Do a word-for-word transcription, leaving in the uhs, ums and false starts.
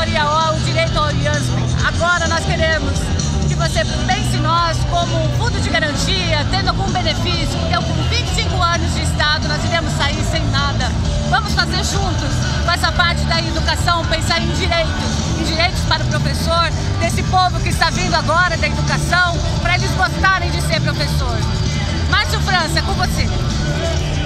Maria O, o direito ao IASP. Agora nós queremos que você pense em nós como um fundo de garantia, tendo algum benefício, porque com vinte e cinco anos de Estado nós iremos sair sem nada. Vamos fazer juntos, com essa parte da educação, pensar em direitos, em direitos para o professor, desse povo que está vindo agora da educação, para eles gostarem de ser professor. Márcio França, é com você.